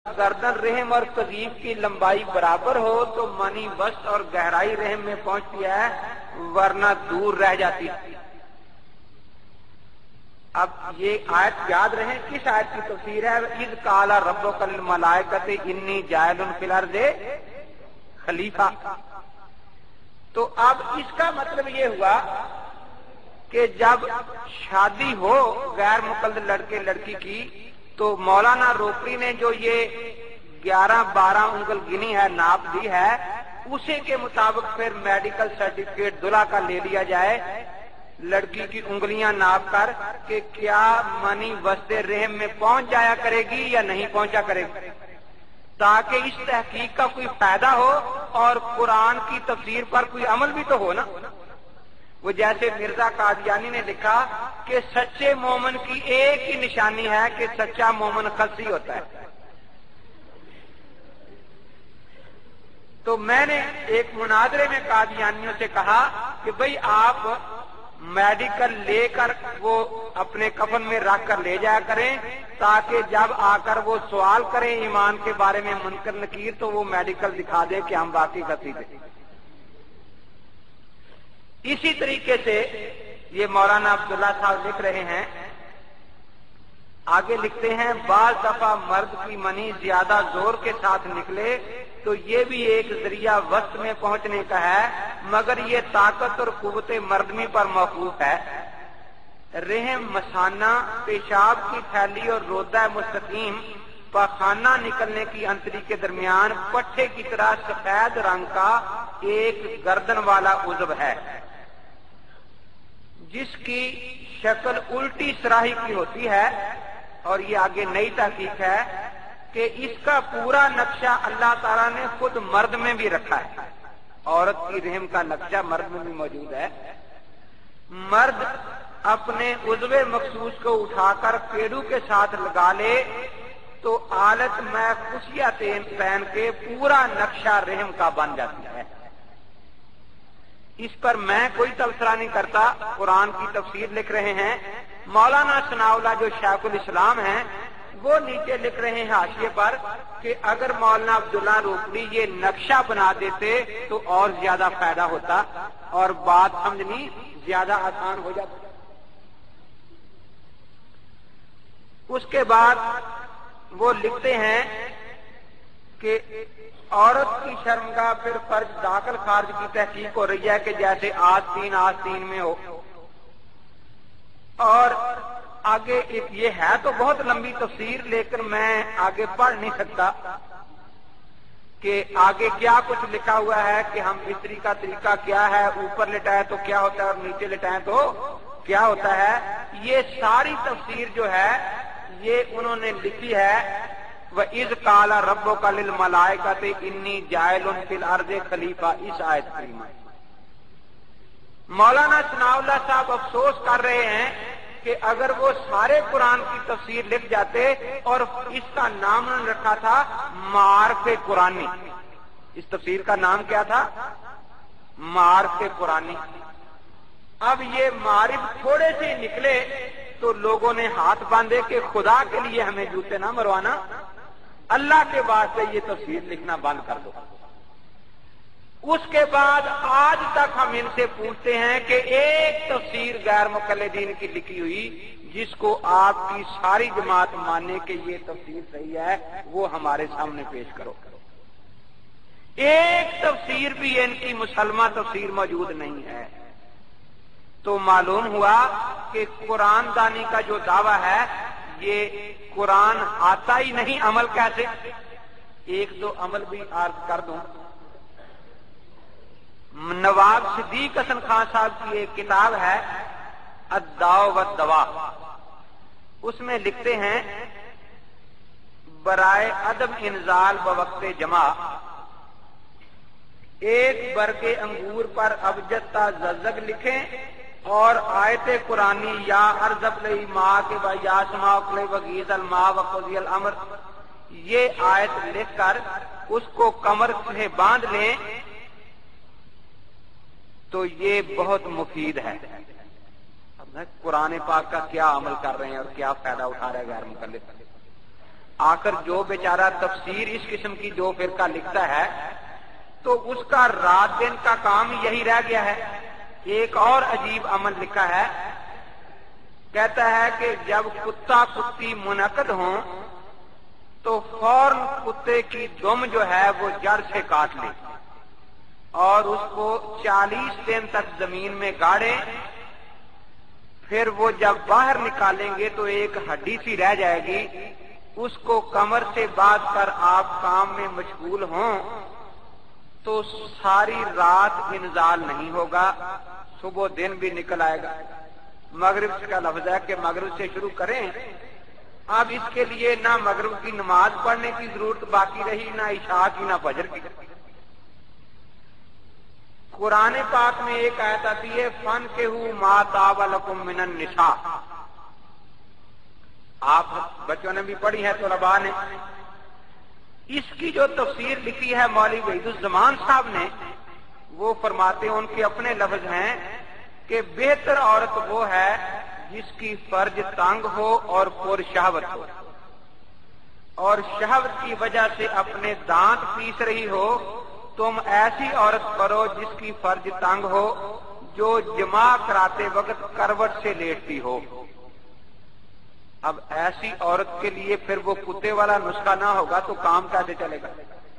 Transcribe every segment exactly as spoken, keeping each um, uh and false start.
गर्दन रहम और कजीब की लंबाई बराबर हो तो मनी वस्त और गहराई रहम में पहुंचती है, वरना दूर रह जाती है। अब ये आयत याद रहे, किस आयत की तफसीर है? इज़ काला रब्बुका लिल मलाइकति इन्नी जाइलुन फिल अर्ज़ि खलीफा। तो अब इसका मतलब ये हुआ कि जब शादी हो गैर मुकल्लद लड़के लड़की की, तो मौलाना रोकड़ी ने जो ये ग्यारह बारह उंगल गिनी है, नाप दी है, उसी के मुताबिक फिर मेडिकल सर्टिफिकेट दुल्हा का ले लिया जाए, लड़की की उंगलियां नाप कर कि क्या मनी वस्ते रहम में पहुंच जाया करेगी या नहीं पहुंचा करेगी, ताकि इस तहकीक का कोई फायदा हो और कुरान की तफसीर पर कोई अमल भी तो हो ना। वो जैसे मिर्जा कादियानी ने लिखा कि सच्चे मोमन की एक ही निशानी है कि सच्चा मोमन खलसी होता है। तो मैंने एक मुनाजरे में कादियानियों से कहा कि भाई आप मेडिकल लेकर वो अपने कफन में रख कर ले जाया करें, ताकि जब आकर वो सवाल करें ईमान के बारे में मुनकर नकीर, तो वो मेडिकल दिखा दे कि हम बाकी खसी थे। इसी तरीके से ये मौलाना अब्दुल्ला साहब लिख रहे हैं, आगे लिखते हैं, बाज दफा मर्द की मनी ज्यादा जोर के साथ निकले तो ये भी एक जरिया वस्त में पहुंचने का है, मगर ये ताकत और कुव्वत मर्दमी पर मौकूफ है। रहम, मसाना, पेशाब की थैली और रोदा मुस्तकीम पखाना निकलने की अंतरी के दरमियान पट्टे की तरह सफेद रंग का एक गर्दन वाला उज़्व है, जिसकी शक्ल उल्टी सराही की होती है। और ये आगे नई तहकीक है कि इसका पूरा नक्शा अल्लाह ताला ने खुद मर्द में भी रखा है। औरत की रहम का नक्शा मर्द में भी मौजूद है। मर्द अपने उज़्वे मखसूस को उठाकर पेड़ू के साथ लगा ले तो आलत में खुशिया पहन के पूरा नक्शा रहम का बन जाती है। इस पर मैं कोई तबसरा नहीं करता, कुरान की तफसीर लिख रहे हैं मौलाना सनाउल्लाह जो शेखुल इस्लाम हैं, वो नीचे लिख रहे हैं हाशिए पर कि अगर मौलाना अब्दुल्ला रोकड़ी ये नक्शा बना देते तो और ज्यादा फायदा होता और बात समझनी ज्यादा आसान हो जाती। उसके बाद वो लिखते हैं कि औरत की शर्मगाह फिर फर्ज दाखिल खारिज की तहकीक हो रही है कि जैसे आस्तीन आस्तीन में हो। और आगे एक ये है तो बहुत लंबी तफसीर, लेकिन मैं आगे पढ़ नहीं सकता कि आगे क्या कुछ लिखा हुआ है कि हम इस्त्री का तरीका क्या है, ऊपर लिटाए तो क्या होता है और नीचे लिटाए तो क्या होता है। ये सारी तफसीर जो है ये उन्होंने लिखी है। व इज़ काला रब्बुका लिल मलाइकति इन्नी जाइलुन फिल अर्ज़ि खलीफा, इस आयत करीमा। मौलाना सनाउल्लाह साहब अफसोस कर रहे हैं कि अगर वो सारे कुरान की तफसीर लिख जाते, और इसका नाम उन्होंने रखा था मारिफ़े कुरानी। इस तफसीर का नाम क्या था? मारिफ़े कुरानी। अब ये मारिफ थोड़े से निकले तो लोगों ने हाथ बांधे कि खुदा के लिए हमें जूते ना मरवाना, अल्लाह के वास्ते ये तफसीर लिखना बंद कर दो। उसके बाद आज तक हम इनसे पूछते हैं कि एक तफसीर गैर मुकल्लिदीन की लिखी हुई जिसको आपकी सारी जमात माने कि ये तफसीर सही है, वो हमारे सामने पेश करो। एक तफसीर भी इनकी मुसलमान तफसीर मौजूद नहीं है। तो मालूम हुआ कि कुरान दानी का जो दावा है ये कुरान आता ही नहीं, अमल कैसे? एक दो अमल भी अर्ज कर दूं। नवाब सिद्दीक हसन खान साहब की एक किताब है अद्दाव व दवा, उसमें लिखते हैं, बराए अदब इंजाल बवक्ते जमा, एक बरके अंगूर पर अबजता जज़ग लिखें और आयते कुरानी या अर्जब लई माँ के बायासमा वगीजल माँ वक़ुज़ियल अमर, ये आयत लिखकर उसको कमर से बांध लें तो ये बहुत मुफीद है। अब कुरान पाक का क्या अमल कर रहे हैं और क्या फायदा उठा रहे हैं गैर मुकल्लिद। آخر جو بیچارہ تفسیر اس قسم کی جو فرقہ لکھتا ہے تو اس کا رات دن کا کام یہی رہ گیا ہے۔ ایک اور عجیب عمل لکھا ہے، کہتا ہے کہ جب کتا کتی منعقد ہوں تو فوراً کتے کی دم جو ہے وہ جڑ سے کاٹ لے اور اس کو چالیس دن تک زمین میں گاڑیں، پھر وہ جب باہر نکالیں گے تو ایک ہڈی سی رہ جائے گی، اس کو کمر سے باندھ کر آپ کام میں مشغول ہوں تو ساری رات انزال نہیں ہوگا، صبح دن بھی نکل آئے گا۔ مغرب کا لفظ ہے کہ مغرب سے شروع کریں۔ اب اس کے لیے نہ مغرب کی نماز پڑھنے کی ضرورت باقی رہی، نہ عشاء کی، نہ فجر کی۔ قرآن پاک میں ایک آیت آتی ہے فَانْكِحُوا مَا طَابَ لَكُم مِّنَ النِّسَاءِ، آپ بچوں نے بھی پڑھی ہے طلباء نے۔ اس کی جو تفسیر لکھی ہے مولوی وحید الزمان صاحب نے، وہ فرماتے ہیں، ان کے اپنے لفظ ہیں کہ بہتر عورت وہ ہے جس کی فرج تنگ ہو اور پر شہوت ہو، اور شہوت کی وجہ سے اپنے دانت پیس رہی ہو، تم ایسی عورت کرو جس کی فرج تنگ ہو، جو جماع کراتے وقت کروٹ سے لیٹتی ہو۔ اب ایسی عورت کے لیے پھر وہ کتے والا نسخہ نہ ہوگا تو کام کیسے چلے گا؟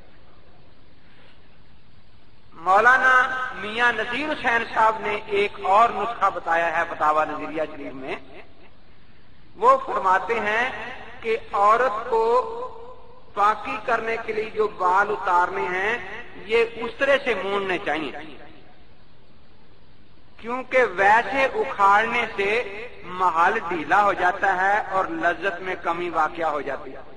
مولانا میاں نذیر حسین صاحب نے ایک اور نسخہ بتایا ہے فتاوی نظریہ شریف میں۔ وہ فرماتے ہیں کہ عورت کو پاکی کرنے کے لیے جو بال اتارنے ہیں یہ اس طرح سے موننے چاہیے، کیونکہ ویسے اکھاڑنے سے محل ڈھیلا ہو جاتا ہے اور لذت میں کمی واقع ہو جاتی ہے۔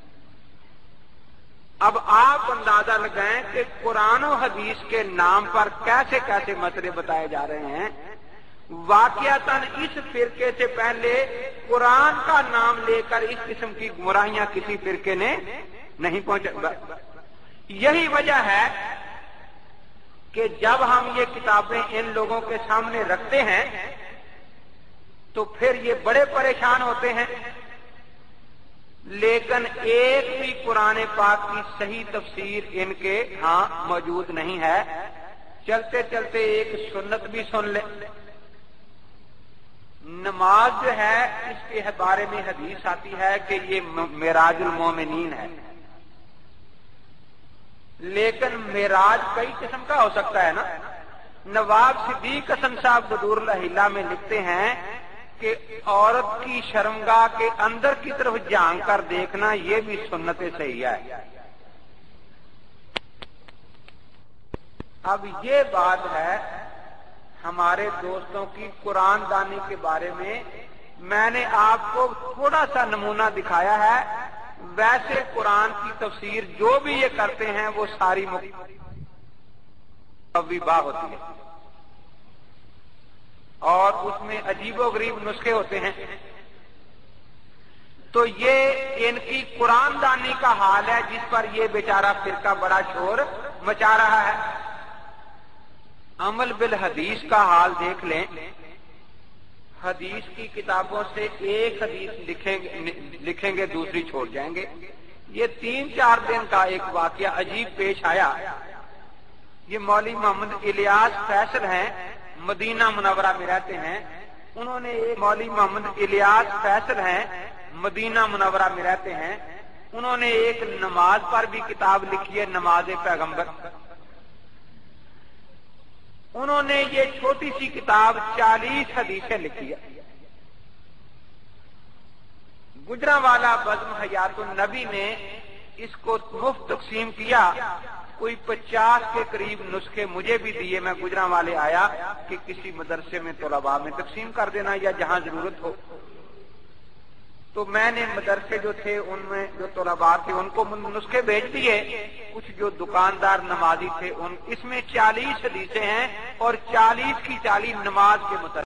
اب آپ اندازہ لگائیں کہ قرآن و حدیث کے نام پر کیسے کیسے مسئلے بتائے جا رہے ہیں۔ واقعتاً اس فرقے سے پہلے قرآن کا نام لے کر اس قسم کی گمراہیاں کسی فرقے نے نہیں پہنچا۔ یہی وجہ ہے کہ جب ہم یہ کتابیں ان لوگوں کے سامنے رکھتے ہیں تو پھر یہ بڑے پریشان ہوتے ہیں، لیکن ایک بھی قرآن پاک کی صحیح تفسیر ان کے ہاں موجود نہیں ہے۔ چلتے چلتے ایک سنت بھی سن لیں۔ نماز جو ہے اس کے بارے میں حدیث آتی ہے کہ یہ معراج المومنین ہے، لیکن معراج کئی قسم کا ہو سکتا ہے نا۔ نواب صدیق حسن صاحب بدور الحلہ میں لکھتے ہیں کہ عورت کی شرمگاہ کے اندر کی طرف جھانک کر دیکھنا یہ بھی سنت صحیح ہے۔ اب یہ بات ہے ہمارے دوستوں کی قرآن دانی کے بارے میں، میں نے آپ کو تھوڑا سا نمونہ دکھایا ہے۔ ویسے قرآن کی تفسیر جو بھی یہ کرتے ہیں وہ ساری مباح ہوتی ہے اور اس میں عجیب و غریب نسخے ہوتے ہیں۔ تو یہ ان کی قرآن دانی کا حال ہے جس پر یہ بیچارہ فرقہ بڑا شور مچا رہا ہے۔ عمل بالحدیث کا حال دیکھ لیں۔ حدیث کی کتابوں سے ایک حدیث لکھیں گے لکھیں گے دوسری چھوڑ جائیں گے۔ یہ تین چار دن کا ایک واقعہ عجیب پیش آیا۔ یہ مولوی محمد الیاس فیصل ہیں، مدینہ منورہ میں رہتے ہیں۔ انہوں نے ایک مولوی محمد الیاس فیصل ہیں، مدینہ منورہ میں رہتے ہیں۔ انہوں نے ایک نماز پر بھی کتاب لکھی ہے، نماز پیغمبر۔ انہوں نے یہ چھوٹی سی کتاب چالیس حدیثیں لکھی ہے۔ گجرانوالا بزم حیات النبی نے اس کو مفت تقسیم کیا۔ کوئی پچاس کے قریب نسخے مجھے بھی دیے۔ میں گجرانوالے آیا کہ کسی مدرسے میں طلباء میں تقسیم کر دینا یا جہاں ضرورت ہو۔ تو میں نے مدرسے جو تھے ان میں جو طلباء تھے ان کو نسخے بھیج دیے۔ کچھ جو دکاندار نمازی تھے ان اس میں چالیس حدیثیں ہیں اور چالیس کی چالیس نماز کے متعلق۔